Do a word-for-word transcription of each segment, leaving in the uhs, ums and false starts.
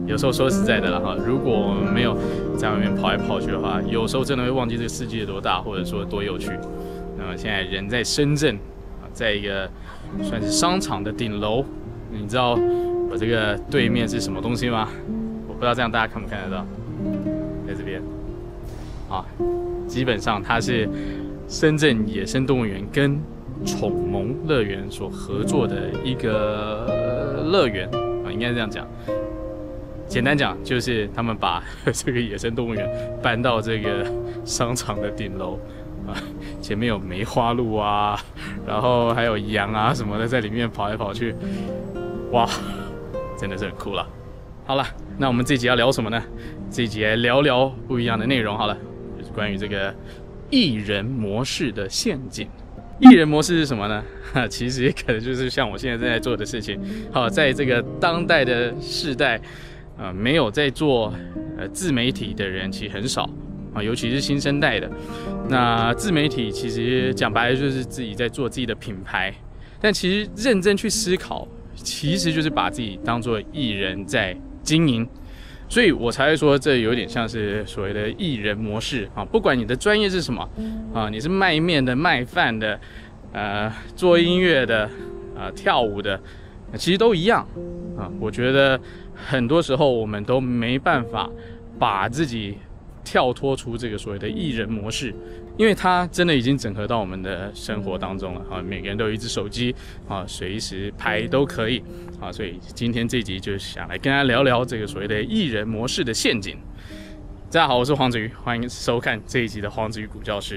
有时候说实在的啦哈，如果我们没有在外面跑来跑去的话，有时候真的会忘记这个世界多大，或者说多有趣。那么现在人在深圳，在一个算是商场的顶楼，你知道我这个对面是什么东西吗？我不知道这样大家看不看得到，在这边啊，基本上它是深圳野生动物园跟宠萌乐园所合作的一个乐园啊，应该是这样讲。简单讲，就是他们把这个野生动物园搬到这个商场的顶楼啊，前面有梅花鹿啊，然后还有羊啊什么的在里面跑来跑去，哇，真的是很酷了。好了，那我们这集要聊什么呢？这一集来聊聊不一样的内容好了，就是关于这个艺人模式的陷阱。艺人模式是什么呢？其实可能就是像我现在正在做的事情。好，在这个当代的世代。呃，没有在做呃自媒体的人其实很少啊，尤其是新生代的。那自媒体其实讲白了就是自己在做自己的品牌，但其实认真去思考，其实就是把自己当作艺人在经营。所以我才会说，这有点像是所谓的艺人模式啊。不管你的专业是什么啊，你是卖面的、卖饭的，呃，做音乐的，啊、呃，跳舞的，其实都一样啊。我觉得。很多时候我们都没办法把自己跳脱出这个所谓的艺人模式，因为它真的已经整合到我们的生活当中了啊！每个人都有一只手机啊，随时拍都可以啊，所以今天这集就想来跟大家聊聊这个所谓的艺人模式的陷阱。大家好，我是黄子瑜，欢迎收看这一集的黄子瑜股教室。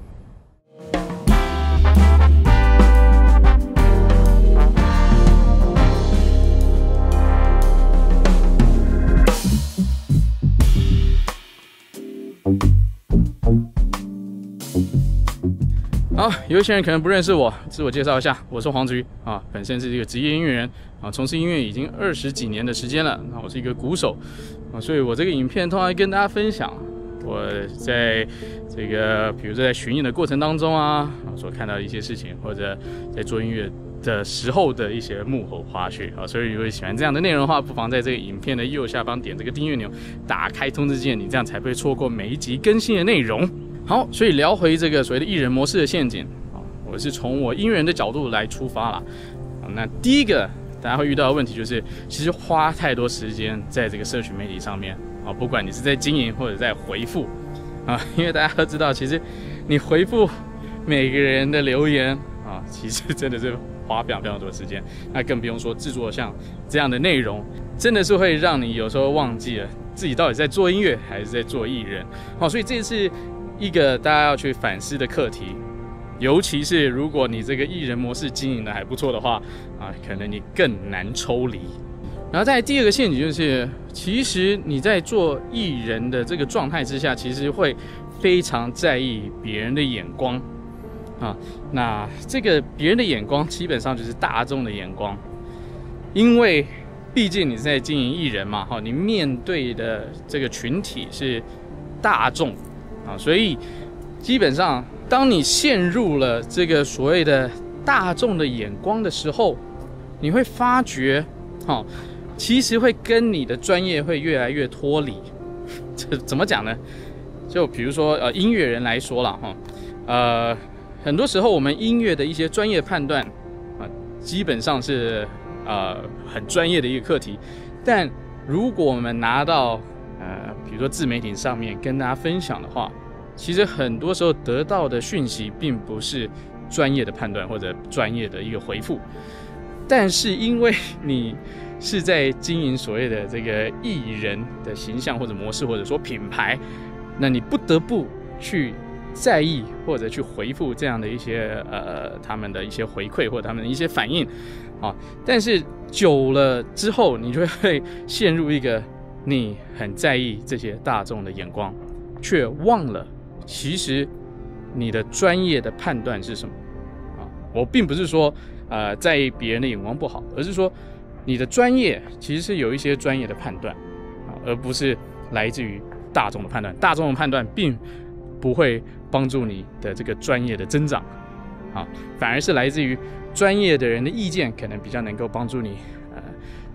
好，有一些人可能不认识我，自我介绍一下，我是黄子瑜啊，本身是一个职业音乐人啊，从事音乐已经二十几年的时间了。那我是一个鼓手啊，所以我这个影片通常跟大家分享我在这个，比如说在巡演的过程当中啊，所看到的一些事情，或者在做音乐的时候的一些幕后花絮啊。所以如果喜欢这样的内容的话，不妨在这个影片的右下方点这个订阅钮，打开通知键，你这样才不会错过每一集更新的内容。好，所以聊回这个所谓的艺人模式的陷阱啊，我是从我音乐人的角度来出发啦。那第一个大家会遇到的问题就是，其实花太多时间在这个社群媒体上面啊，不管你是在经营或者在回复啊，因为大家都知道，其实你回复每个人的留言啊，其实真的是花非常非常多的时间。那更不用说制作像这样的内容，真的是会让你有时候忘记了自己到底在做音乐还是在做艺人。好，所以这次。一个大家要去反思的课题，尤其是如果你这个艺人模式经营的还不错的话啊，可能你更难抽离。然后再来第二个陷阱就是，其实你在做艺人的这个状态之下，其实会非常在意别人的眼光啊。那这个别人的眼光基本上就是大众的眼光，因为毕竟你是在经营艺人嘛，哈，你面对的这个群体是大众。啊，所以基本上，当你陷入了这个所谓的大众的眼光的时候，你会发觉，哈，其实会跟你的专业会越来越脱离。这怎么讲呢？就比如说，呃，音乐人来说啦，哈，呃，很多时候我们音乐的一些专业判断啊，基本上是呃很专业的一个课题，但如果我们拿到呃，比如说自媒体上面跟大家分享的话，其实很多时候得到的讯息并不是专业的判断或者专业的一个回复，但是因为你是在经营所谓的这个艺人的形象或者模式或者说品牌，那你不得不去在意或者去回复这样的一些呃他们的一些回馈或者他们的一些反应啊，但是久了之后，你就会陷入一个。你很在意这些大众的眼光，却忘了其实你的专业的判断是什么啊？我并不是说呃在意别人的眼光不好，而是说你的专业其实是有一些专业的判断啊，而不是来自于大众的判断。大众的判断并不会帮助你的这个专业的增长啊，反而是来自于专业的人的意见，可能比较能够帮助你呃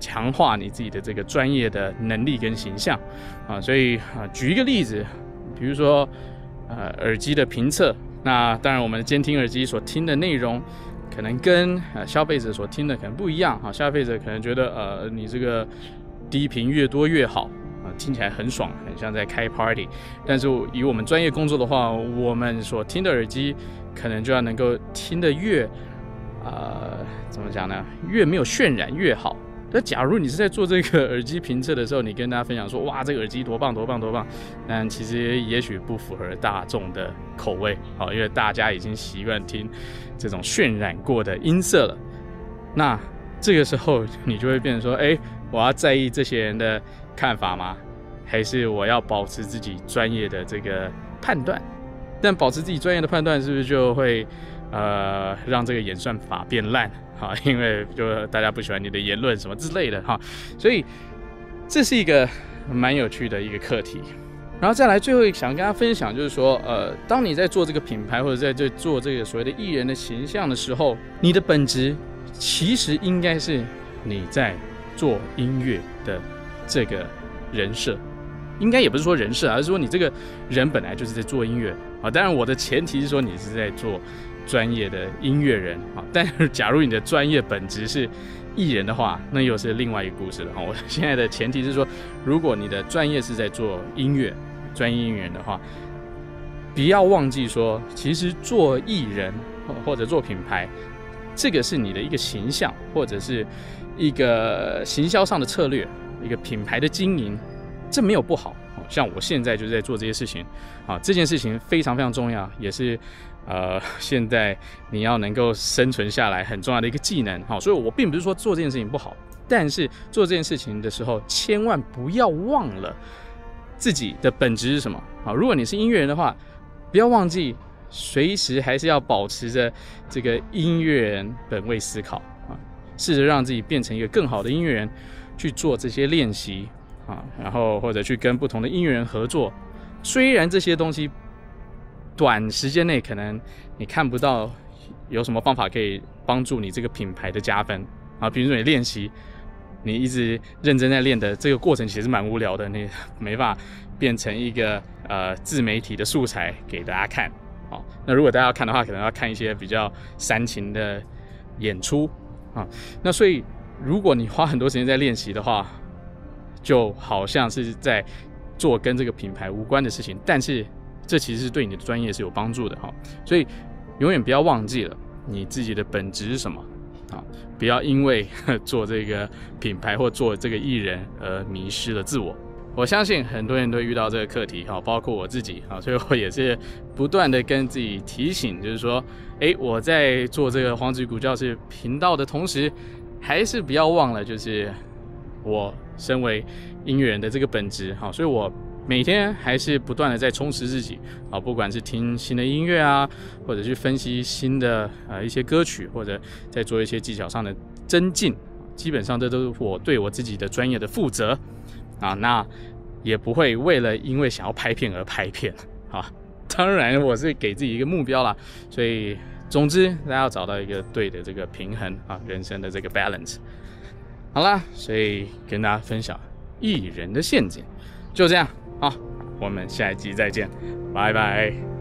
强化你自己的这个专业的能力跟形象啊。所以啊，举一个例子，比如说呃耳机的评测，那当然我们的监听耳机所听的内容可能跟呃消费者所听的可能不一样啊。消费者可能觉得呃你这个低频越多越好啊，听起来很爽，很像在开 party。但是以我们专业工作的话，我们所听的耳机可能就要能够听得越呃怎么讲呢？越没有渲染越好。那假如你是在做这个耳机评测的时候，你跟大家分享说，哇，这个耳机多棒多棒多棒，但其实也许不符合大众的口味，好，因为大家已经习惯听这种渲染过的音色了。那这个时候你就会变成说，哎，我要在意这些人的看法吗？还是我要保持自己专业的这个判断？但保持自己专业的判断，是不是就会呃让这个演算法变烂？哈，因为就大家不喜欢你的言论什么之类的哈，所以这是一个蛮有趣的一个课题。然后再来最后想跟大家分享，就是说，呃，当你在做这个品牌或者在这做这个所谓的艺人的形象的时候，你的本质其实应该是你在做音乐的这个人设，应该也不是说人设，而是说你这个人本来就是在做音乐啊。当然，我的前提是说你是在做专业的音乐人啊，但是假如你的专业本质是艺人的话，那又是另外一个故事了哈。我现在的前提是说，如果你的专业是在做音乐、专业音乐人的话，不要忘记说，其实做艺人或者做品牌，这个是你的一个形象，或者是一个行销上的策略，一个品牌的经营，这没有不好。像我现在就是在做这些事情啊，这件事情非常非常重要，也是呃现在你要能够生存下来很重要的一个技能。好，所以我并不是说做这件事情不好，但是做这件事情的时候，千万不要忘了自己的本质是什么。好，如果你是音乐人的话，不要忘记随时还是要保持着这个音乐人本位思考啊，试着让自己变成一个更好的音乐人，去做这些练习。啊，然后或者去跟不同的音乐人合作，虽然这些东西短时间内可能你看不到有什么方法可以帮助你这个品牌的加分啊，比如说你练习，你一直认真在练的这个过程其实蛮无聊的，你没办法变成一个呃自媒体的素材给大家看。好，那如果大家要看的话，可能要看一些比较煽情的演出啊。那所以如果你花很多时间在练习的话，就好像是在做跟这个品牌无关的事情，但是这其实是对你的专业是有帮助的哈。所以永远不要忘记了你自己的本质是什么啊！不要因为做这个品牌或做这个艺人而迷失了自我。我相信很多人都遇到这个课题哈，包括我自己啊，所以我也是不断的跟自己提醒，就是说，哎，我在做这个黄子谷教室频道的同时，还是不要忘了，就是我身为音乐人的这个本质，好，所以我每天还是不断的在充实自己，啊，不管是听新的音乐啊，或者去分析新的呃一些歌曲，或者在做一些技巧上的增进，基本上这都是我对我自己的专业的负责啊，那也不会为了因为想要拍片而拍片啊，当然我是给自己一个目标啦，所以总之大家要找到一个对的这个平衡啊，人生的这个 balance。好啦，所以跟大家分享艺人的陷阱，就这样，好，我们下一集再见，拜拜。